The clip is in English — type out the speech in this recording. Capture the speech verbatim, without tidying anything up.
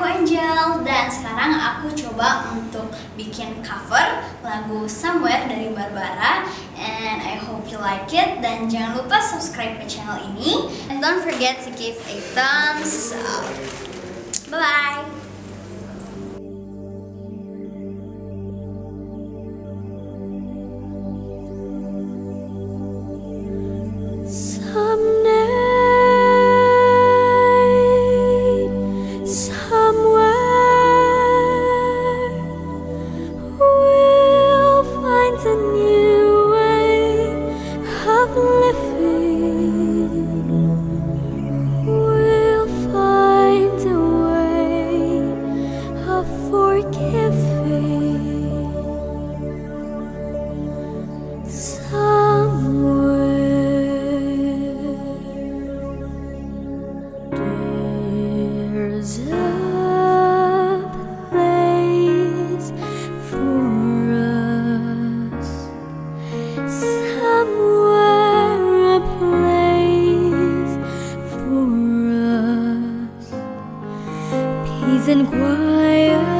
Angel, dan sekarang aku coba untuk bikin cover lagu Somewhere dari Barbara, and I hope you like it. Dan jangan lupa subscribe ke channel ini, and don't forget to give a thumbs up. Bye bye. And quiet